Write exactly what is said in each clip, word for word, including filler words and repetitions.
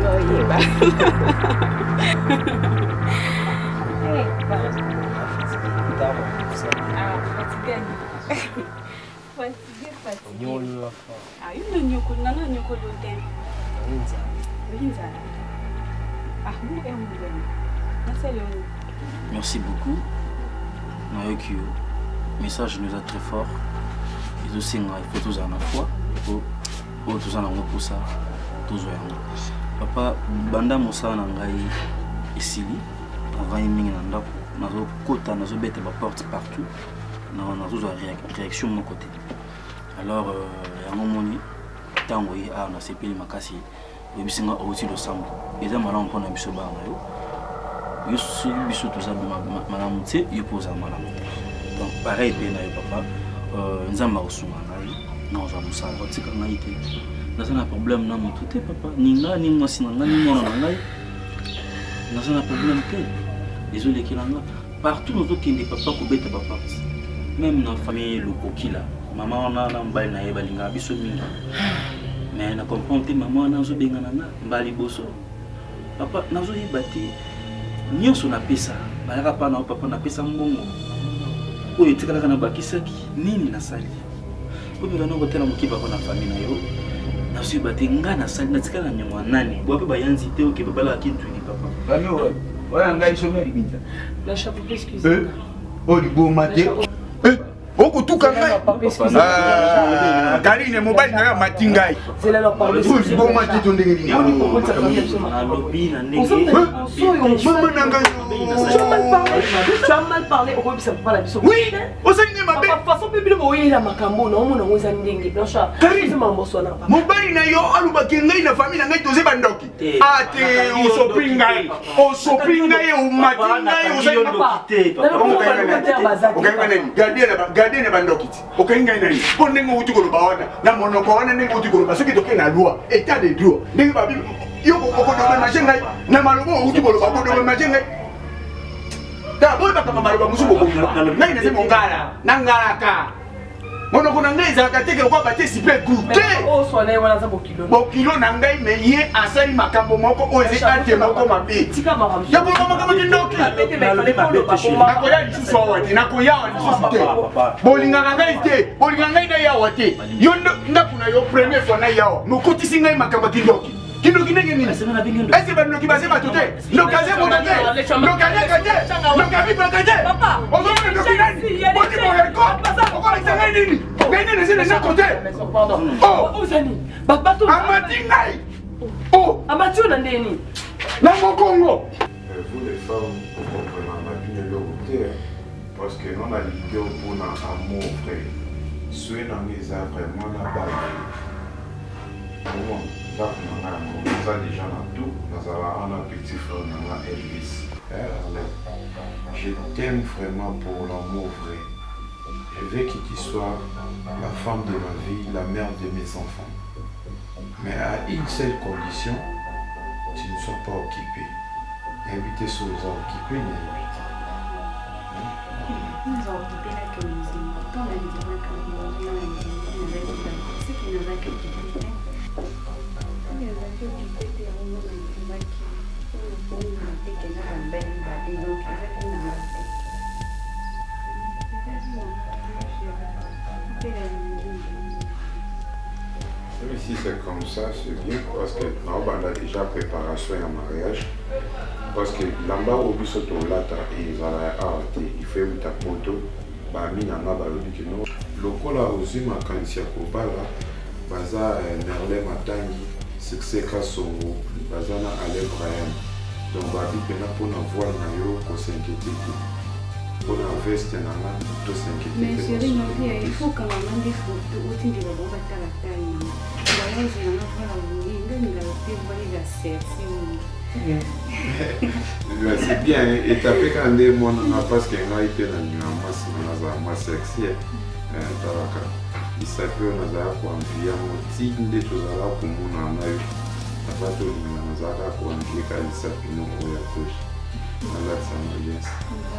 Merci beaucoup. Le message nous a très fort. Et aussi, il faut tous en fois. Il faut tous en pour ça. Tous en papa, banda mosa nangai ici. Avant de mingi nanda, nazo kota, nazo bête ma porte partout. Nazo réaction de mon côté. Alors, il y a un moment où tango yi a na sepeli makasi. Et puis, on a aussi le sang. Et ça, malheureusement, on a mis ce bar. Je suis biso tout ça, madame, tu sais, je pose à madame. Donc, pareil, papa, nous avons reçu un non, j'avoue ça, tu sais, quand on a été. Nous avons un problème, non, tout est papa. Ni là, ni moi, si on a ni moi, on a nous avons un problème. Désolé, qu'il en a. Partout, nous avons des papas qui bêtent papa. Même dans la famille, le coquille là. Maman, on a un bail, on a un bail, on a un bail. Mais on comprend que maman, on a un bail, on a un bail. Papa, on a un bail. Nous sommes appelés ça. Papa n'a pas appelé ça mbongo. Oh, il était là quand bakisaki. Nini na sali. Oh, mais on a hotel amoki papa na famille na yo. Na suis batté nga na sali na tika na nyama nani. Bo pe bayanzi te oki papa la kintu ni papa. Bami o. Oya nga isomya libinza. La chapeau excuse. Eh. Oh, libo mate. Eh. Oko tuka ngai. Ah, Karine mobile na matingai. C'est là leur parler. Faut libo mate to ndenge ni. Na lobby na ndenge. Maman nanga. Tu as mal parlé. Tu as mal parlé. Au ça pas la biso. Oui. O sa ni mabe. Papa façon bébé mo yela makambo na mo na ngo za ndenge. Blancha. Karine mama sona. Mobile na yo aluba ke ngai na famille na ngai toze bandoki. Ate o sopringai. O sopringai o matingai o sa papa. Gardien gardien bandoki. O kenga nani. Po ndenge uti ko bawana. Na monoko wana ndenge uti ko ba soki toke na loi. État de droit. Ndenge ba yo ko ko do majengai. Na malobo uti ko ba ko do majengai. Ta boy baka mamaruba musubo ko ngai nase mongala nangalaka mono kuna ngai za kateke kwa bate sipe goûter o so na wana za bokilo bokilo na ngai me ye asali makambo moko o eze ate moko mabe tika makambo ya bo mama kama kindoki na ko ya lisusu awati na ko ya lisusu te bolinga ngai te bolinga ngai na ya wate yo ndakuna yo premier fois na yawo mokotisi ngai makambo kindoki Kino kine nini? Est-ce que va nous qui basé ma tout est? Nous casé mon tête. Nous casé casé. Nous casé pas casé. Papa. On va nous kine. On dit pour le corps. On va les faire nini? Nini les les côté. Oh, Ozani. Papa tout. Amati ngai. Oh, Amati on ndeni. Na mon Congo. Vous les femmes, vous comprenez ma vie de côté parce que non la ligue pour un amour frère. Soyez dans les vraiment la base. Donc, nous avons déjà dans tout, nous avons un petit frère, nous avons Elvis. Je t'aime vraiment pour l'amour vrai. Je veux que tu sois la femme de ma vie, la mère de mes enfants. Mais à une seule condition, tu ne sois pas occupé. Inviter sur les occupés, mais inviter. Nous avons occupé la communauté. Quand on a dit la communauté, nous avons dit ce qui nous a occupé. Si c'est comme ça, c'est bien parce que nous avons déjà préparation à mariage. Parce que là-bas, au but de l'autre, il fait une photo. Le col a aussi ma candidature pour là. Baza Merlin Matangi, succès Kassongo, Bazana Ale Brahim. Donc, Babi Pena pour nous voir Nayo pour s'inquiéter. Pour la veste, pour s'inquiéter. Mais chérie, il faut quand même des photos où tu dis que tu vas faire la taille. D'ailleurs, je vais voir la bouille, je vais voir la serre. C'est bien, et tu as fait quand même mon parce qu'il y a été dans une masse sexy. Il s'appelle Nazara pour envier un petit de choses à la pour mon anaï. La pâte au Nazara pour envier quand il s'appelle au couche.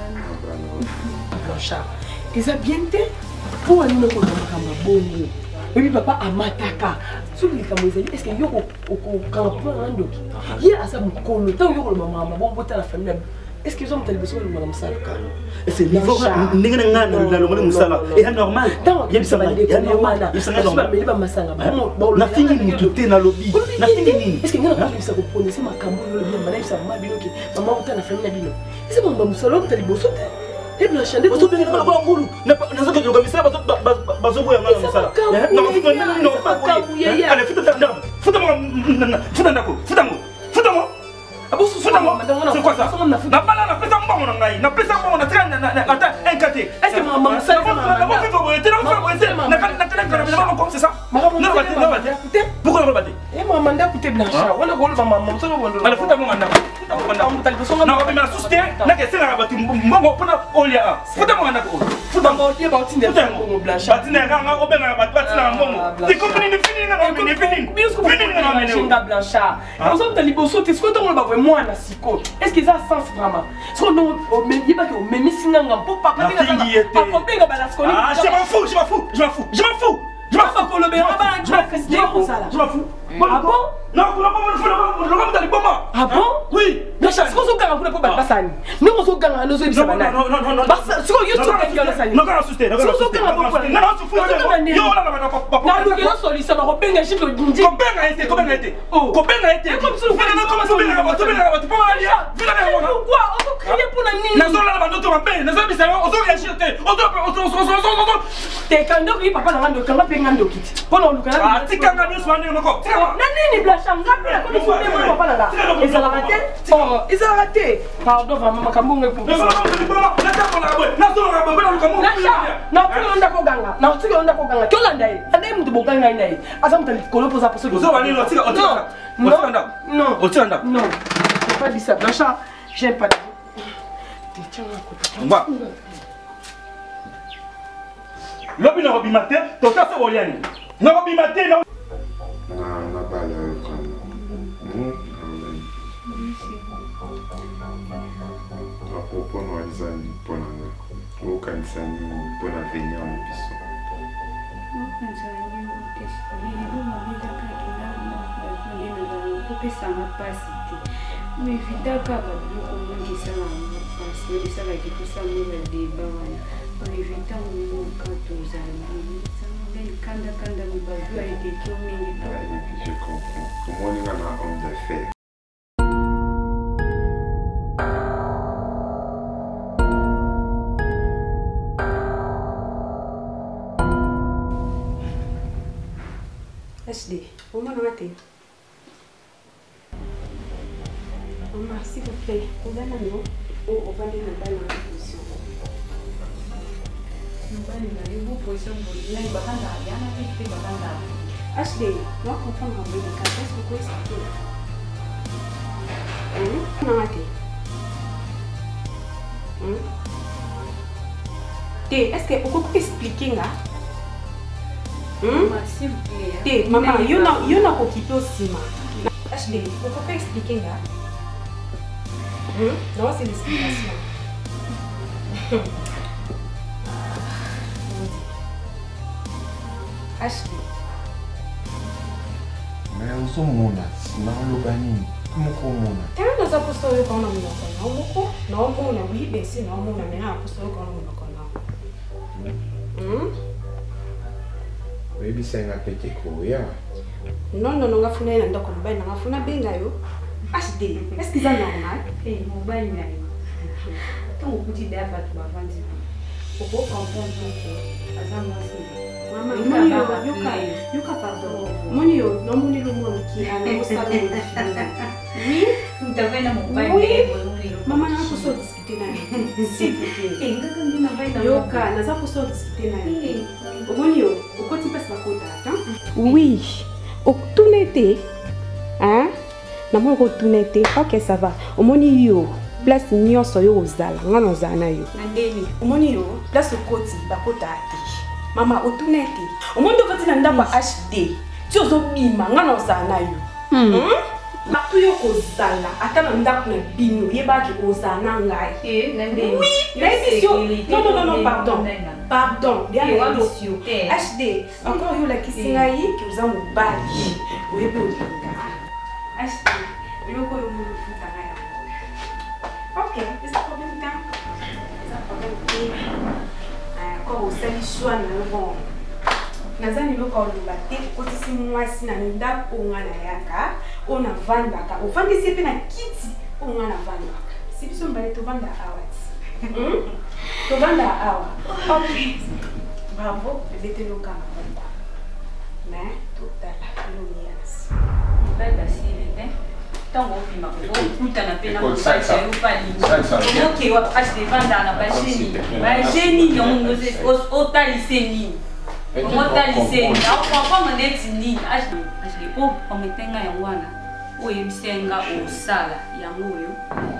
Blanchard, ils ont bien été pour aller au Kama Bongo. Oui, papa, amataka. Sur les camouflages, est-ce que yo au camp un doki? Il y a ça mon colo, tant yo le maman, maman, bon la famille. Est-ce que vous avez besoin de madame Salka? C'est niveau n'inga nga na lo ngana musala. Et normal. Il y a ça il y a normal. Il s'en normal. Mais ba masanga. Na fini mutu te na lobby. Na fini nini? Est-ce que ngana pas bisa ko prononcer makambo yo le bien bana bisa ma binoki. Maman utana famille bino. Est-ce que ba musala ko tali boso te? Et bien chande ko to bien ko ko ngulu. Na na saka ko misala ba ba zo boya ngana musala. Na ma no pa ko. Allez futa ndako. Futa mo futa ndako. Futa mo. Futa mo. C'est quoi ça? Na bala na pesa mbongo na ngai. Na pesa mbongo na tena na ata un kate. Est-ce que maman ça na ba fait boye tena fa boye tena na kana kana kana na comme c'est ça. Na ba te na ba te. Pourquoi na ba te? Eh maman nda kuté blancha. Wala ko maman maman ça bondo. Ala futa mo nganda. Futa mo nganda. Mutal ko songa. Na ba me asuste na ke sera ba ti mbongo pona olia. Futa mo nganda ko. Futa mo tie ba ti ndé mbongo blancha. Ba ti na nga o be na ba ti na mbongo. Ti ko ni fini na no ni fini. Fini na no chinga blancha. On s'en tali boso te sko to mo ba moi na siko. Est-ce que ça a sens vraiment? Parce qu'on ne pas que même si on pour pas pas ah je m'en fous, je m'en fous, je m'en fous, je m'en fous, je m'en fous, je m'en fous. Ah bon? Non, vous n'avez pas le bon. Ah bon? Oui. Mais je pense qu'on a un peu de passage. Nous on se gagne à nos yeux. Non non non non non. Parce que you to get your sign. Non non souster, non non souster. Non non souster. Non non souster. Yo là là papa. Non nous avons solution on benga chito dindi. Ko benga été, ko benga été. Ko benga été. Comme ça. Non comment ça benga ba, benga ba, tu peux aller. Pourquoi? On peut crier pour la nuit. Na zo là ba d'autres ben, na zo bisa on zo réagir te. On zo on zo on zo on zo. Te kando ki papa na ngando kanga pe ngando kiti. Pono lukana. Ah tikanga nous swande ngoko. Nani ni blasha ngapi la ko sunde mo papa na. Ils ont raté. Oh, ils ont raté. Pardon vraiment makambo ngeko. Na zo na ko na boy. Na zo na ko na ko. Na ko nda ko ganga. Na ko nda ko ganga. Tolanda yi. Ande mtu boganga ina yi. Asa mtali kolo poza poso. Zo wani no tika otika. Non. Non. Otika. Non. Je pas dit ça. Blancha, j'aime pas. Tiens là ko. Va. Lobi na robi matin, to ta so woliani. Na robi matin na na na bala ko. Apopo no alizani pona o kanisani pona venir en biso. O kanisani o testi ni bo mabita ka kina na ni na ko pesa na pasite. Me vida ka ba ko mungi sala na pasite sala ki ko sa mo de ba wana. On évita mo ka to zali. Kanda kanda mi ba jua ite kyo mingi to. Et puis je comprends. Pour moi on a un homme d'affaires. H D, au moins on a été. Maman, s'il vous plaît, on va nous, on va aller dans la position. Nous allons aller dans la position pour les gens. Il y a un petit peu de H D, moi je comprends un peu de cas. Est-ce que vous pouvez expliquer? Hum? On a été. Hum? T, est-ce que vous pouvez expliquer là? S'il vous plaît. Maman, il y en a un qui peut aussi. H D, vous pouvez expliquer là? Non, c'est l'explication. H D. Mais on s'en mona, sinon le bani, comment on mona? Tu as des apostles qu'on a mis en commun. Non, on a oui, mais c'est non, on a mis un apostole qu'on a mis en commun. Baby c'est un petit couille. Non, non, non, on a fait un endroit comme ben, on a fait un ben là yo. H D, est-ce que c'est normal? Eh, mon ben là yo. Ton petit d'air va te voir vendre. Pourquoi comprendre que azam aussi? Maman, yuka yuka yuka pardon. Moni yo, non moni lo moni qui a no salon. Oui, tu t'avais na mon ben. Oui. Maman na ko so discuter na. S'il vous plaît. Eh, ngaka ndina ben na. Yoka, na za ko so discuter na. Eh, moni yo, uko ti pesa ko ta, hein? Oui. Au tout l'été. Hein? Na mo ko tout l'été. OK, ça va. Au moni yo. Place nyonso yo ozala, ngana ozana yo. Ndeni, omoni yo, place okoti bakota ate. Mama otunete. Omondo vati na ndaba H D. Ti ozobima ngana ozana yo. Hmm? Partout yo kozala, ata na ndako na bino, yebaki kozala na ngai. Eh, nande. Oui, l'émission. Non non non non, pardon. Pardon, bien l'émission. H D, encore yo la kisinga yi ki uza mobali. Oyebi olinga. H D, yo ko yo mo futa na ya. OK, c'est pas problème quand. C'est pas problème. Ah, ko osali choix na bon. Nazani loko oloba te kotisi mwasi na ndako nga na yaka ona vandaka ofandisi pe na kiti nga na vandaka si biso mbale to vanda awati to vanda awa ok bravo bete loka na vanda mais total lo yes Bada sile tango pima ko kuta na pena ko sa sa pali ok wa pas de vanda na ba geni ba geni yongo se otalise Comment t'as lycée? On comprend mon ethnie. Acheter, acheter. Oh, on met un yangwana. Oh, il s'enga au sala. Yangoyo.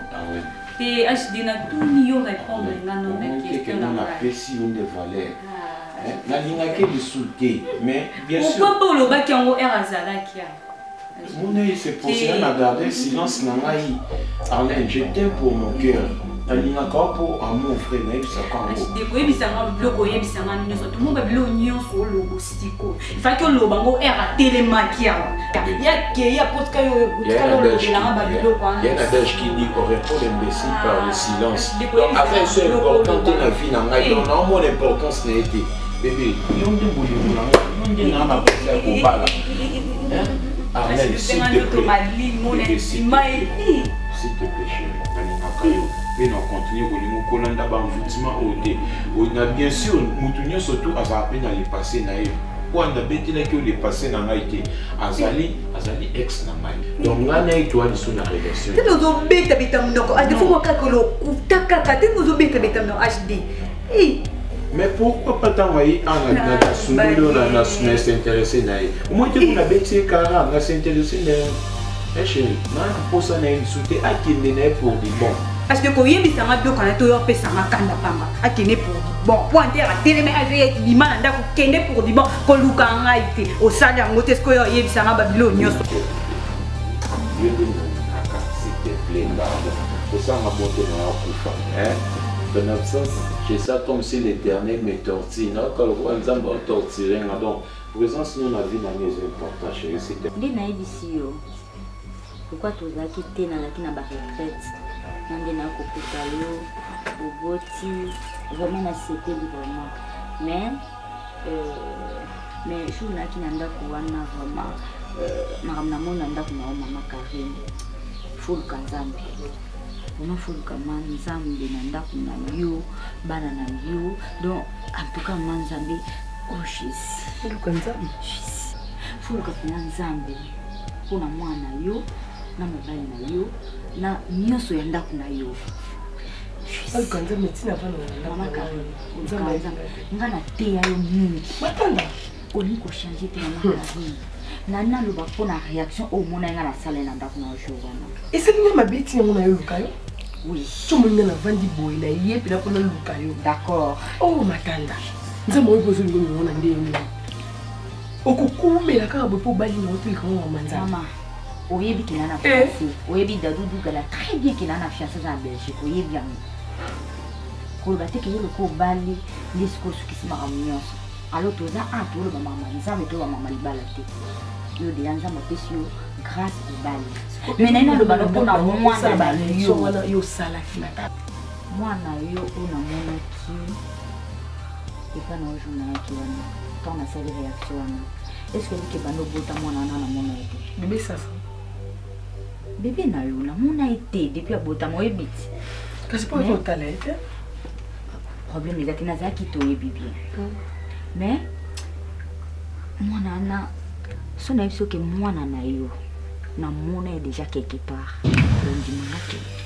Et acheter na tout niveau répondre na non question na. On a péci une des valeurs. Na linga ke disulte, mais bien sûr. Pourquoi pour le bac yango era zalakia? Mon œil c'est pour ça na garder silence na ngai. Arlène, je t'aime pour mon cœur. Alinga kapo amour frère na bisa kango. Deko yebisanga bloko yebisanga nyonso tout monde bilo nyonso logo siko. Fa que lo bango era telemakia. Ya ke ya potka yo potka lo lo ba bilo kwa. Il y a un adage qui dit qu'on répond l'imbécile par le silence. Après c'est important la vie na ngai donc non mon importance n'a été bébé, il on demande nous là, on dit na na pour ko bala. Hein? Arlène s'il te plaît. S'il te plaît chérie, alinga kayo. Mais on continue à kolanda ba envoûtement oté. On a bien sûr mutunyo surtout à peine aller passer na yo. Quand on a bêté là que les passer na ngaité. Azali, azali ex na mai. Donc ngana et toi sur la relation. Tu nous obéis bêta mnoko. A défaut ka ko lo utaka ka tu nous obéis bêta no H D. Eh. Mais pourquoi pas t'envoyer en na na sundulo na na s'intéresser na. Au moins tu na bêté kara na s'intéresser na. Eh chérie, na pour ça na une souté à qui n'est pour du bon. Parce que quand il y a des gens qui ont fait ça, ils pour bon. Point à télé, mais ils ont pour du bon. Quand ils ont été au salaire, ils ont été au salaire Babylone. S'il te plaît, pour ça, on va monter dans la coupe. En absence, j'ai ça comme si l'éternel me tortille. Quand on va torturer, donc, présence, nous, la vie n'a pas d'importance, chérie. C'était. Pourquoi tu as quitté dans la retraite? Nande na kokuta yo oboti vraiment na c'était librement mais euh mais je na ki nanda ko wana vraiment euh na ramna mona nda ko na mama Karine full kanzambe vraiment full kamani nzambe na nda ko na yo bana na yo donc en tout cas manzambe oh shis full kanzambe shis full kamani nzambe kuna mwana yo na mobali na yo na nyonso ya ndako na yo. Al kanza metina vana mama Karine. Nzamba nga na te ya yo mingi. Matanda. Oli ko changer te mama Karine. Na na lo ba pona réaction au mona nga na sala na ndako na yo wana. Et c'est bien ma bêtise ngona yo lukayo? Oui. Tu mo nga na vandi boy na yé puis na pona lukayo. D'accord. Oh matanda. Nzamba mo ko so ngona ngona ndenge. Okukumela ka bo po bali na otu ikamo manza. Mama. Oyebi qui n'a pas fiancé, oyebi Dadoudou qui a très bien qui n'a pas fiancé en Belgique, oyebi bien. Quand on a été le coup bali, les scores qui se marrent mieux. Alors tout ça, ah tout le maman, ils ont mis tout le maman libalate. Yo de yanza mapesio grâce au bali. Mais nena le balo pour na moi na bali yo yo sala kinata. Moi na yo on a mon qui et pas na journée qui wana. Quand on a cette réaction est-ce que le bano bota moi na na mon été. Bébé ça. Bébé na yo na mon été depuis abota mo ebit. Qu'est-ce que tu as là? Problème est que naza qui to ebi bien. Mais moi nana son na biso que moi nana yo na mona est déjà quelque part. Ndimanga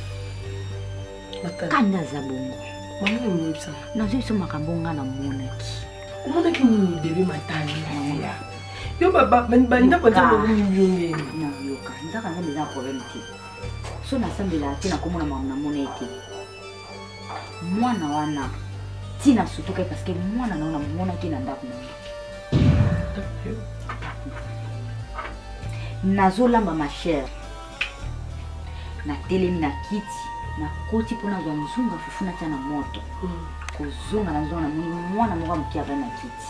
ke. Kanda za bongo. Mama ni msa. Na zo makambo nga na mona ki. Mona ki ni bébé matani ya. Yo baba banda kwa tano nyonge. Na yo ka. Ndaka na bila problème ti. So na sambela ti na komona mama na mona ete. Mwana wana tina sutuka parce que mwana naona mwana kina ndaku na nazolamba ma chère na telemi na kiti na koti pona za mzunga fufuna tana moto kozonga na zona mwana mwa mkia na kiti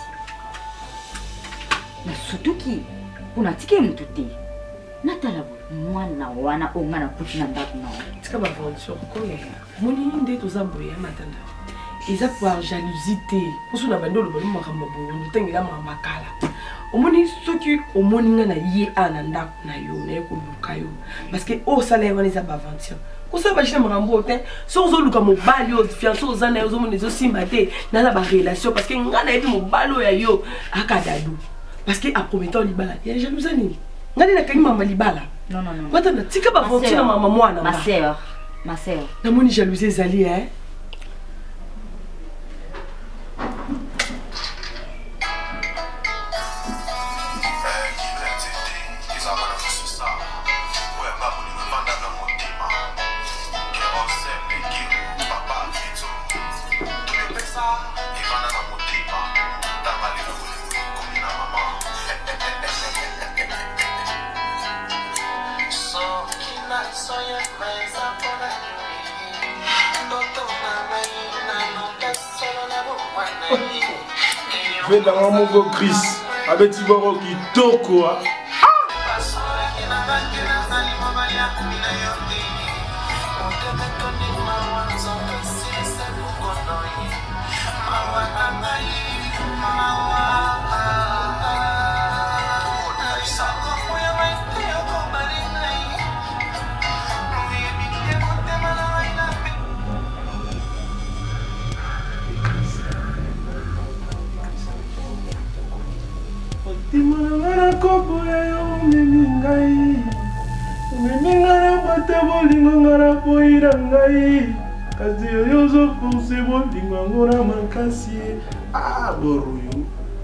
na sutuki unatike mtu te natala mwana wana onga na kuti na ndako na tika ba aventure ko ya moni nde to zambo ya matanda eza par jalousie te poso na bando lo bali makambo bongo tengela makala omoni soki omoni nga na ye ana ndako na yo na ko luka yo parce que o sala wana eza ba aventure ko sa ba jina makambo te so zo luka mobali yo fiancé ozana yo zo moni zo simba te na la ba relation parce que nga na yebi mobalo ya yo akadadu parce que a promettant libala ya jalousie ni ngani na kanyi mama libala non non non wata na tika ba aventure na mama mwana ma sœur ma sœur na moni jalousie zali hein. Fais dans mon beau Chris, avec Tiboro qui toko. Timana kopo ya yo mimi ngai mimi ngara bata bolingo ngara poira ngai kasi yo zo force bolingo ngora makasi ah boruyo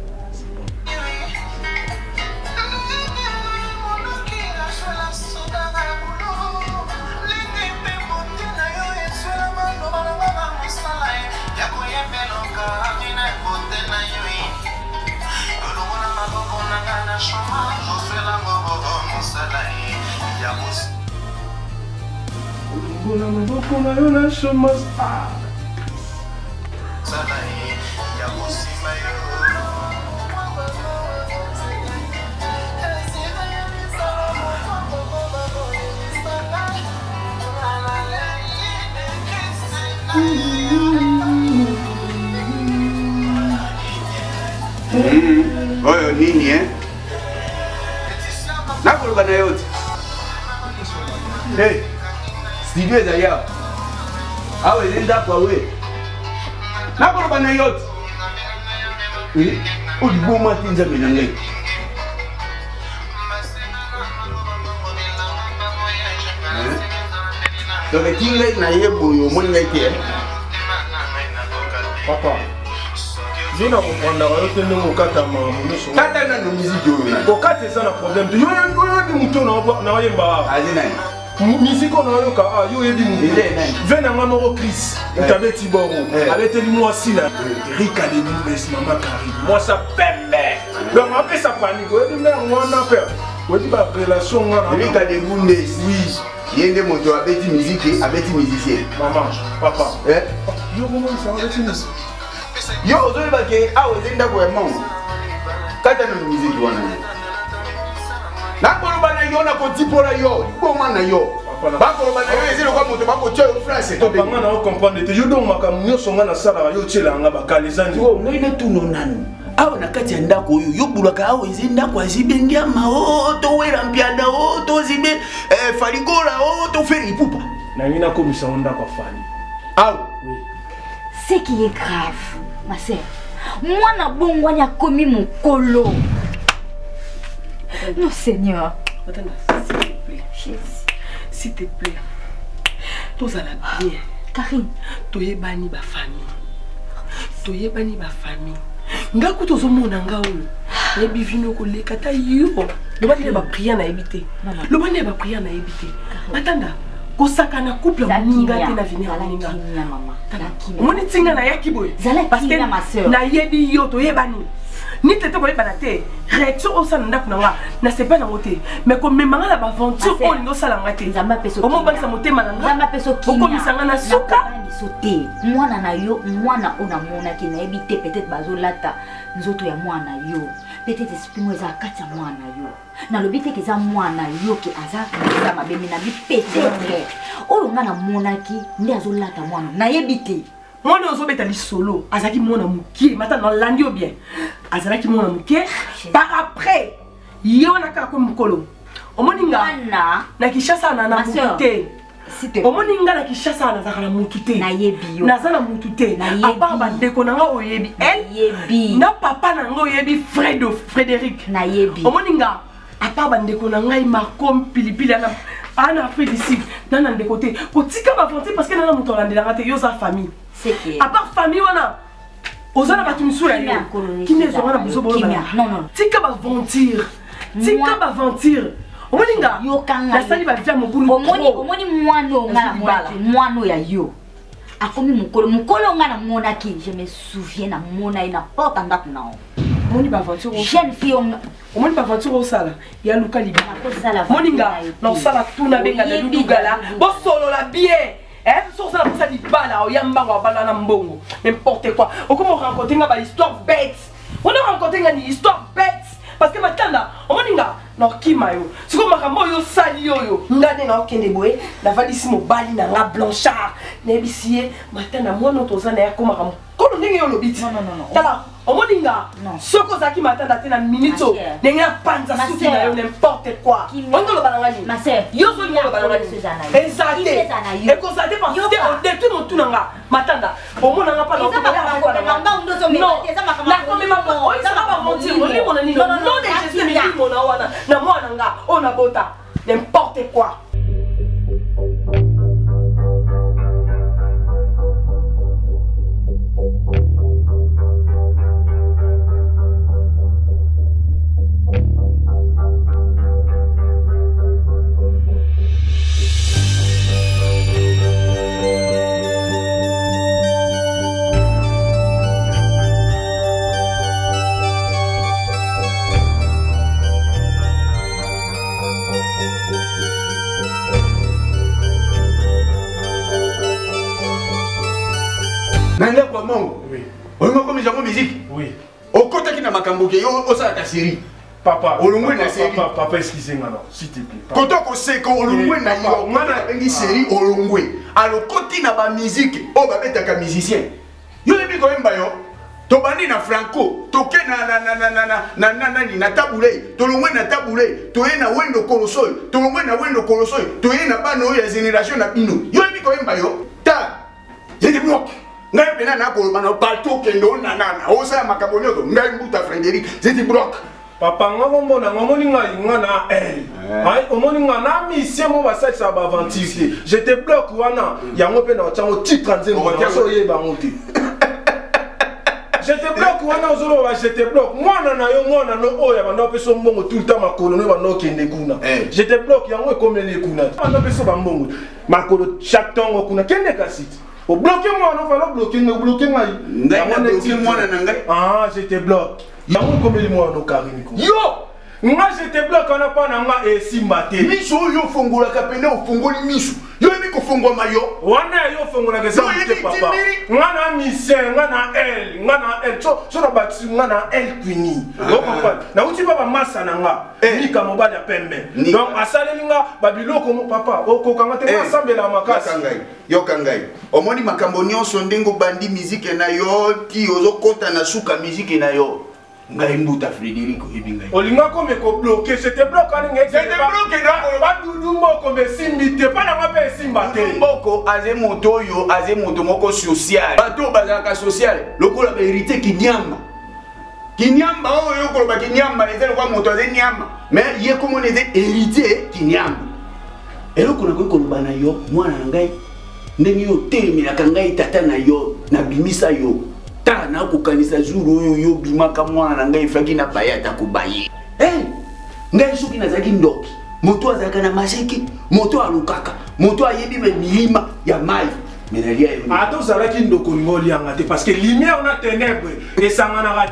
Bola maboko na yo na shomas ah Salai ya musima yo Oyo nini eh? Nakuluka na yote. Hey. Studio za yao. Awe nenda kwa we. Nakuluka na yote. Eh? Uliboma tinza menangai. Donc kinga na yebo yo moni ngake. Papa. Zina comprendre yo tende mokata mamu so. Kata na musique yo. Ko kata ça na problème. Yo yo di muto na na yemba. Azina. Musique on yo ka ah yo yebi muto. Vena ngano ko Chris. Utabe Tiboro. Arrêtez moi si là. Rika de Boumes mama Karim. Moi ça pembe. Donc on appelle ça panique. Yo di moi na peur. Yo di ba relation ngana. Rika de Boumes. Oui. Yende moto abeti musique, abeti musicien. Maman, papa. Eh? Yo comment ça abeti musique? Yo ozoli bake awo zenda kwa mongo. Kata na musique wana. Na koloba na yo na kotipora yo, boma na yo. Ba koloba na yo ezelo kwa moto bako tyo France to banga na comprendre te yo donc makamu nyoso nga na sala yo tshela nga bakalizani. Yo ngai na tuno nanu. Awo na kati ya ndako oyo yo bulaka awo ezenda kwa zibengi ama o to wera mpiada o to zibe eh farigola o to feri pupa. Na ngina komisa onda kwa fani. Awo. Oui. Ce qui est grave, ma sœur. Moi na bongwa ya komi mokolo. Non Seigneur. Attends, s'il te plaît. Jésus. S'il te plaît. Tous à la bien. Karine. Toyebani ba famille. Toyebani ba famille. Ngaku tozo mona ngaoyo. Na bivino ko lekata yo. Lobani ba prier na ebité. Lobani ba prier na ebité. Atanda. Kosaka na couple moninga te na venir moninga. Maman. Moni tinga na yaki boy. Parce que na yebi yo toyebani. ni tete ko yeba na te réaction au sana ndako nanga na c'est pas na moté mais comme memanga la aventure o lingo sala ngate nzamba peso o mo bangisa motema na nzamba peso ki ko misanga na suka sauté mwana na yo mwana ona mona ki na ebité peut-être bazolata nzoto ya mwana yo peut-être esprit mo za kati ya mwana yo na lobité ke za mwana yo ki aza za mabemi na bi peut-être o nga na mona ki ndi azolata mwana na ebité mwana ozobeta lisolo azaki mwana mukie mata na landi bien azalaki mwana mukie par après yo na ka ko mukolo omoninga na na kishasa na na mutute omoninga na kishasa na zakala mutute na yebi yo na zana mutute a part ba ndeko na nga oyebi elle yebi na papa na nga oyebi Fredo Frédéric na yebi omoninga a part ba ndeko na nga Marcom Pilipili na ana félicite dans un des côtés pour tika ba fonti parce que na na muto landela ngate yo za famille c'est que à part famille wana ozana ba timisu ya qui ne sont na buso bo non non tika ba ventir tika ba ventir omoninga yo kanga la sali ba via mobulu omoni omoni mwano nga na mwano ya yo akomi mukolo mukolo nga na mona ki je me souviens na mona ina porte ndako na moni ba venture jeune fille omoni ba venture au sala ya luka libi ko sala moninga na sala tuna benga na ludugala bo solo la bien eh so ça pour ça di bala o yamba wa bala na mbongo n'importe quoi o comment rencontrer nga ba histoire bête on a rencontré nga ni histoire bête parce que matanda omoninga na kima yo siko makambo yo sali yo yo ngane na okende boye na valisi mobali na nga blanchard na bisie matanda mwana tozana ya ko makambo kono ndenge yo lobiti non non non tala omoninga soko zaki matanda te na minito ndenge panza suki na yo n'importe quoi ondo lo balangani ma sœur yo zo lo balangani exacte et ko ça dépend de depuis mon tunanga matanda omona nga pa na ko na nga ndo zo me na ko me ma ko ça va pas mentir on lit mon ani non non je sais mais mon wana na mwana nga ona bota n'importe quoi. Nanda kwa mongo. Oui. Olingo comme jango musique. Oui. Okota ki na makambo ke yo osala ta série. Papa. Olongwe na série. Papa, papa excusez-moi non, s'il te plaît. Koto ko se ko olongwe na yo. Ngana bengi série olongwe. Alo koti na ba musique o ba betaka musicien. Yo lebi ko emba yo. To bandi na Franco, toke na na na na na na na na na na tabule, to longwe na tabule, to ye na wendo kolosoi, to longwe na wendo kolosoi, to ye na bano ya génération na bino. Yo lebi ko emba yo. Ta. Je te bloque. Ngai pena na ko bana partout kendo na na na osa makabonyo to ngai mbuta Frédéric je te bloque papa ngamo mona ngomoni ngai ngana elle ai omoni ngana mission mo ba sa ba aventure je te bloque wana yango pe na chango titre nzembo so yeba ngoti je te bloque wana ozolo ba je te bloque mwana na yo mwana no oya banda peso mbongo tout le temps makolo no banda kende kuna je te bloque yango ekomeli kuna banda peso ba mbongo makolo chaque temps kuna kende kasiti o bloquer moi non fallait bloquer me bloquer moi ngai bloquer moi na ngai ah je te bloque yango komeli moi no kariniko yo nga je te bloque on a pas na nga e simba te miso yo fongola kapende o fongoli miso yo mi ko fongo mayo wana yo fongola ke ça te papa nga na mission nga na elle nga na elle so so na bati nga na elle kwini o papa na uti baba masa na nga nika mobali ya pembe donc asaleli nga babiloko mo papa o ko kanga te ensemble la makasi ngai yo kangai omoni makambo nyonso ndengo bandi musique na yo ti ozo kota na suka musique na yo ngai mbuta Frédéric ebingai olinga ko me ko bloquer je te bloque ani ngai je te bloque na ba dudu moko me simite pa na mape simba te mboko aze moto yo aze moto moko social bato bazaka social lokola ba hérité kinyamba kinyamba oyo koloba kinyamba ezelo kwa moto aze nyamba mais ye komo neze hérité kinyamba eloko na ko koloba na yo mwana ngai ndenge yo telemela ngai tata na yo na bimisa yo ta na kokanisa zuru oyo yo bimaka mwana ngai faki na bayata kubaye eh ngai soki nazaki ndoki moto azaka na maseki moto alukaka moto ayebi be milima ya mai menalia yo ato zalaki ndoko ngoli anga te parce que lumière na ténèbre esanga na raté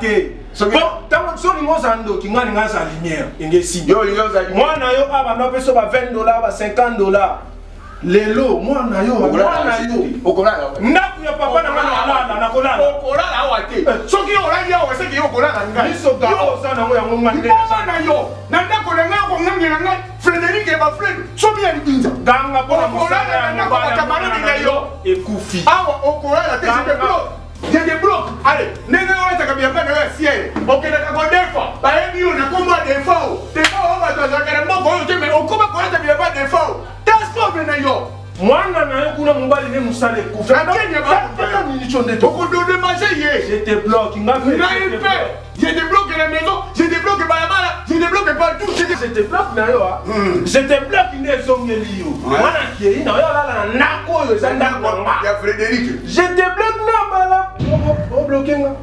Bon, tant que soli mo zando qui ngani ngasa lumière, inge si. Yo yo za lumière. Moi na yo aba no peso ba vingt dollars ba cinquante dollars. Lelo, moi na yo, moi na yo. Okolala. Ndaku ya papa na ngana na kolala. Okolala awate. Soki olali awa seki okolala ngai. Biso ga oza na ngo ya ngoma ndele. Mama na yo. Na ndako na ngai ko ngangi na ngai. Frédéric e ba Fred. Sobi ya libinza. Ganga pona okolala na ngoma kamarade na yo. Ekufi. Awa okolala te je te bloque. Je te bloque. Allez, nenge wata kabia pa na ciel. Okenda ka ko defa. Ba ebi yo na ko mo defa o. Defa o ba to za kare mo ko yo te me okoma ko ta bia pa defa o. Transport na yo. Mwana na yo kuna mobali ne musale kufa. Papa ni chonde to. Oko do de manger ye. Je te bloque, ngapi. Je te bloque la maison, je te bloque balabala, je te bloque partout. Je te bloque na yo ah. Je te bloque ne zongeli yo. Mwana ki na yo la na nako yo za ndako ma. Ya Frédéric. Je te bloque na bala. O bloquer nga.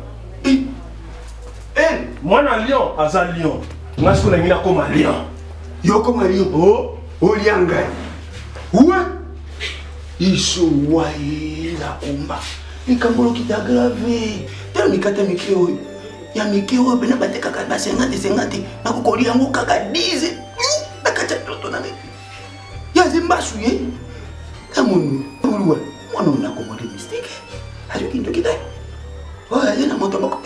Eh, mwana lion aza lion. Ngasko na ngina koma lion. Yo koma lion. Oh, o lianga. Ouais. Iso wae la kumba. Ikambolo kita grave. Tell mi kata mikio. Ya mikio bena bateka ka ba cinquante cinquante. Na ko kolia ngo kaka dix. Na kacha toto na. Ya zimbasu ye. Kamunu. Ulwa. Mwana na ko mode mistake. Ajo kinto kita. Oh, yana moto bako.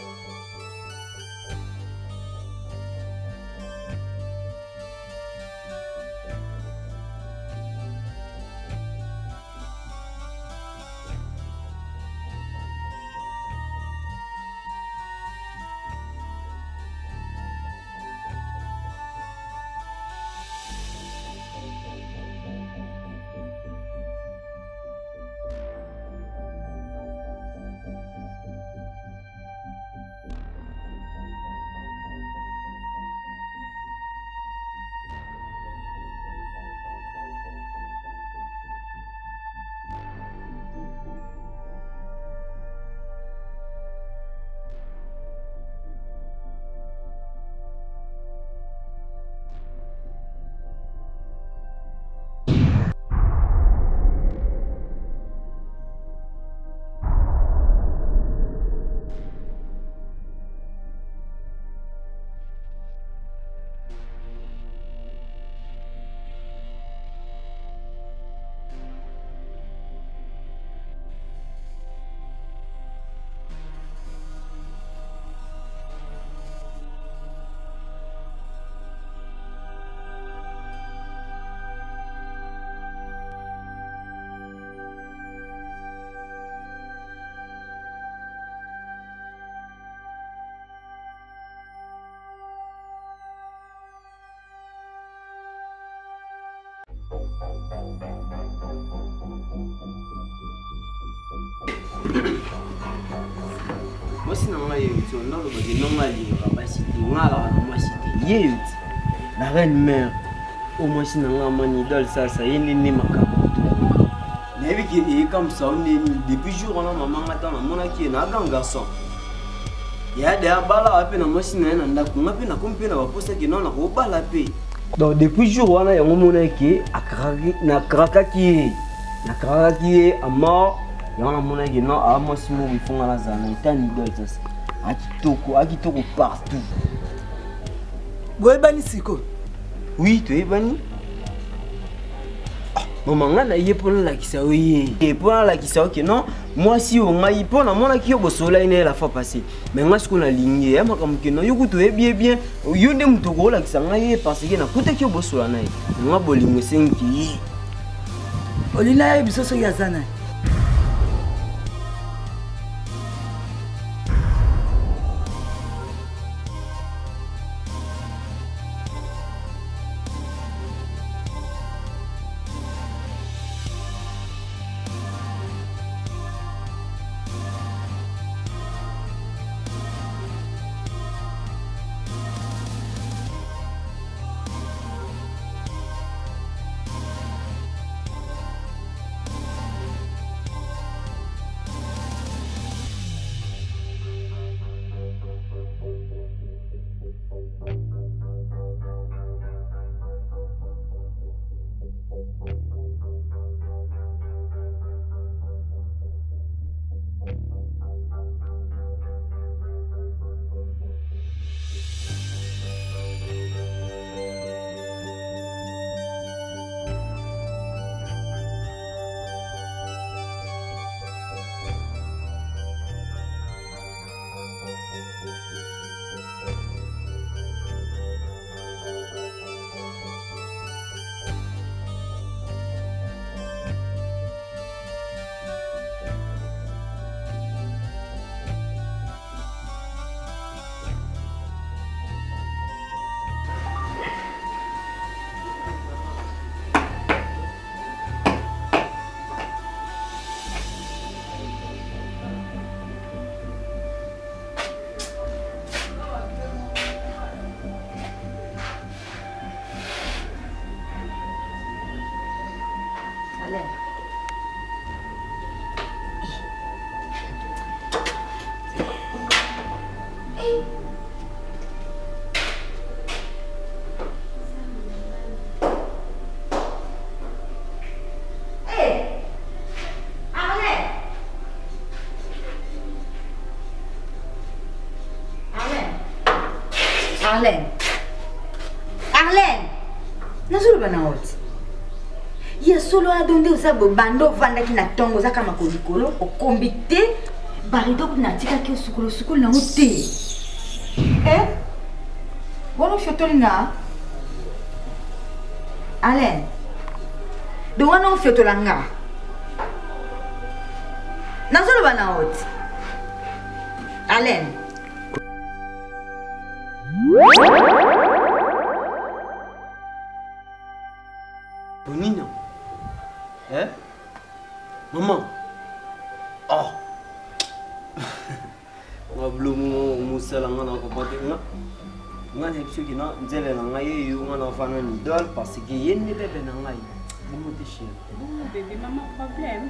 Moi si non ayo tu non le bagi non ali capacité ngala na moi cité yet la reine mère au moins si non mani idole ça ça yeni ni makabo na bi ki e comme ça on est depuis jour on a maman attend na mona ki na grand garçon ya de abala ape na moi si na na ko ngapi na kompe na baposa ki non na ko bala pe donc depuis jour on a yango mona ki akraki na kraka ki na kraka ki a mort. Il y a un moment qui non, à moi si moi ils font la zone, ils t'en idole ça. Akitoko, akitoko partout. Goye bani siko. Oui, tu es bani. Maman na yé pour la qui ça oui. Et pour la qui ça OK non, moi si on m'a y pour na mona ki yo soleil ne la fois passée. Mais moi ce qu'on a ligné, ya makam ki non yo kutu e bien bien. Yo ndé mutoko la qui ça ngai parce que na kuta ki yo soleil na. Moi bolingo senki. Olina biso so ya zana. bana hoti. Ya solo adonde usabo bando vanda kina tongo zaka makolikolo okombite barido kuna tika ki sukulu sukulu na hote. Eh? Bono fiotolinga. Alain. Do wana fiotolanga. Nazolo bana hoti. Alain. Bonino. Eh? Maman. Oh. Nga blumu musala nga na kopate nga. Nga ne psuki na nzele na nga ye yu nga na fana ni dol parce que yenne bébé na nga yi. Bongo te chéri. Bongo bébé maman problème.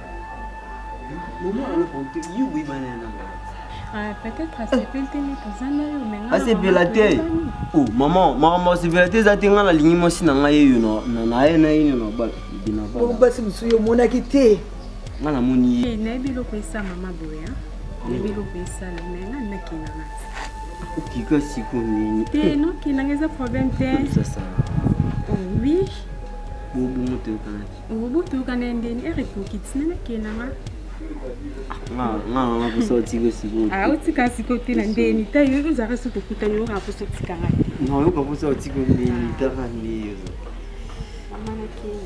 Maman ana ponte yu wi banana. Ah, peut-être à sepelté mais pour ça na yo mais nga. À sepelté. Oh, maman, maman sepelté za tinga na lingi mosi na nga ye yu no na ye na yini no bal. Bina bal. Bo basi musuyo mona kite. Nga na moni. Eh, na bilo ko isa mama boya. Na bilo ko isa na nga na kina na. Kika siku nini? Te non kina ngeza problème te. Ça ça. Oh oui. Bobu moto kana. Bobu to kana ndeni ere ko kitsina na kina nga. Nga nga nga kuso tigo siku. Ah, utika siku te na ndeni ta yo uzara su ko kutani ora ko so tikanga. Non, yo ko kuso tigo ndeni ta kandi. Mama na kina.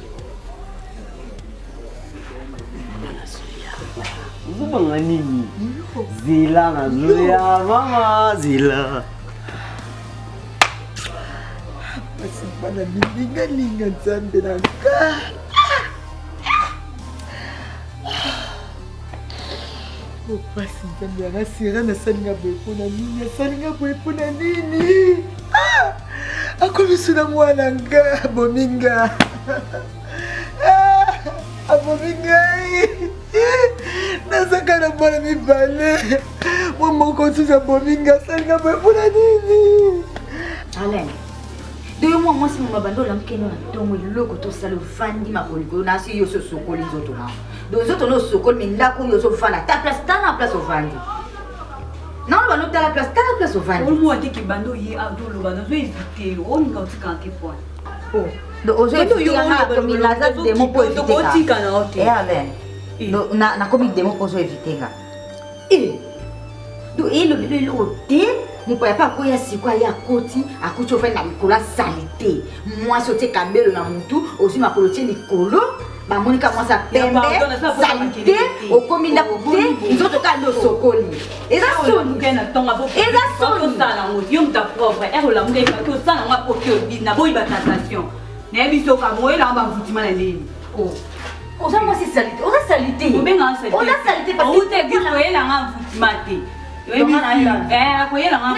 Zuma nini? Zila na zuya mama zila. Basi bana linga linga nzambe na ka. Oh basi nzambe ana sira na salinga boepo na nini? Salinga boepo na nini? Ah! Akomisuna mwana nga bominga. Ah! Abominga. Nazaka na bwana mibale. Mama konsuza bominga salinga boepo na nini? Alain. Doyo mwa mwasi mwa bando la mkeno na tongo loko to salo fandi makoliko na si yo so sokoli zoto na. Do zoto no sokoli mais ndako yo so fana ta place ta na place au fandi. Non ba no ta la place ta la place au fandi. Au moins te ki bando ye ado lo bando zo éviter on ka tika ke point. Oh. Do ozo éviter na komi na za demo po éviter. Do tika na hotel. Eh Alain. Do na na komi demo po zo éviter nga. Eh. Do elo le hotel. Mon père pas quoi si quoi ya koti akuti ofai na likolo salité moi sauté kambelo na mutu aussi ma kolotie likolo ba monika moi sa pembe salité okomi na kote nzoto ka ndo sokoli eza soni na tonga bo eza soni sala ngo yo mta pauvre e rola munga ka ko sala ngo ko ke na boy ba tentation na biso ka moela ba mvutima na nini oh oza moi si salité oza salité obenga salité oza salité parce que te gifu ela nga mvutima te. Eh, maintenant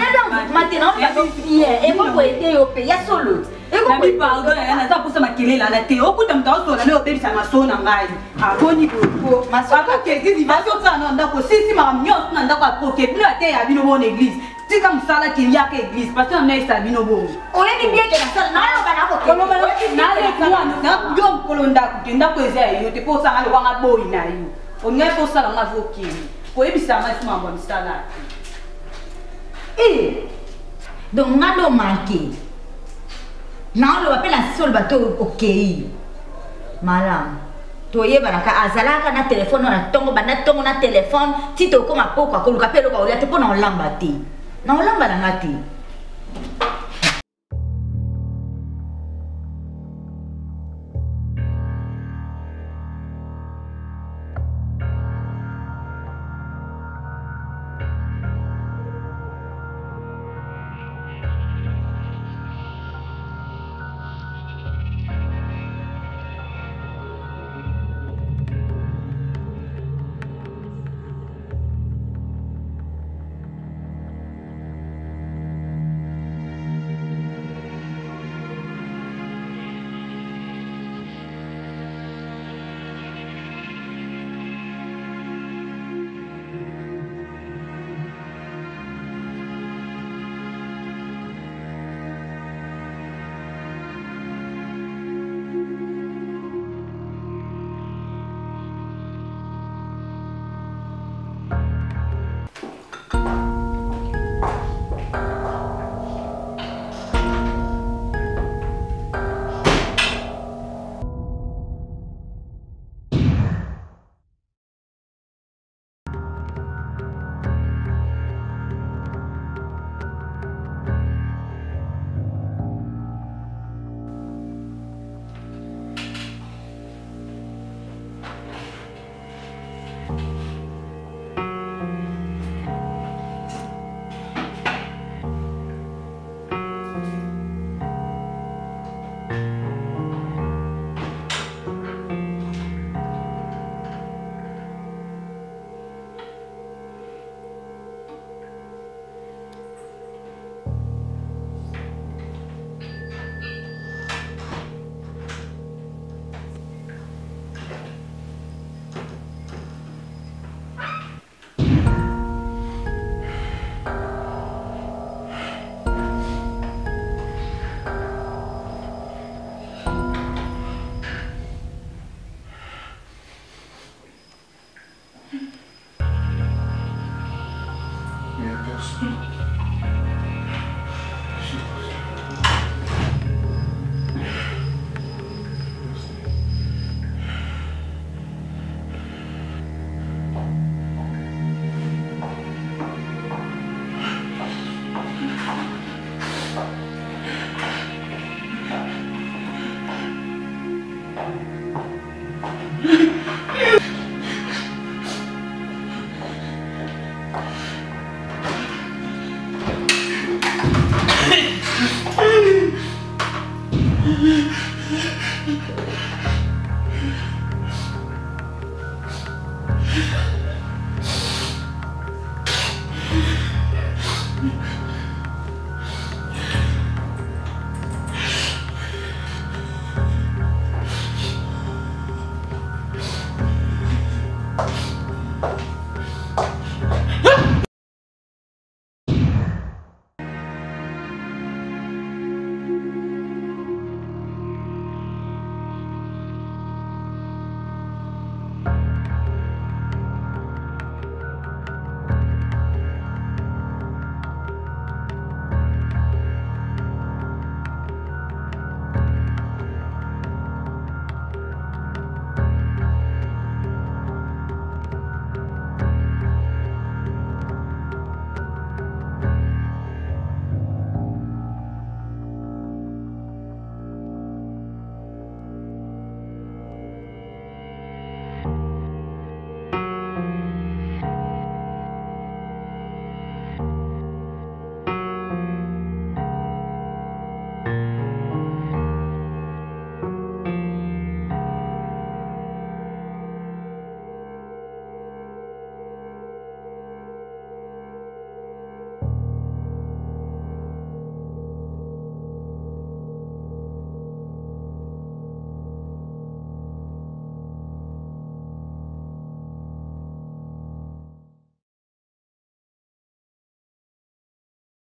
et pourquoi était au pays solo et pourquoi pardon na za posa makelela na te okuta mtaoso na leo pebisa masona ngai aboni ko masaka ke gizi vaso sana ndako sisi ma mnyos na ndako apoke bilo ate ya bino bon église tika msala ki ya ke église parce que na esa bino bon oyebi bien que na sala na yo bana ko kono bana na le kwa na yo mkolo ndako ke ndako eza yo te posa ngalo kwa boy na yo onye posa la ngavokini koyebisa amasi mambo ya misala eh donc ngalo manqué na lo appela sol bato okei malam toyeba na ka azalaka na téléphone na tongo bana tongo na téléphone ti to koma poko akoluka pelo ka olia te pona olamba te na olamba na ngati personne.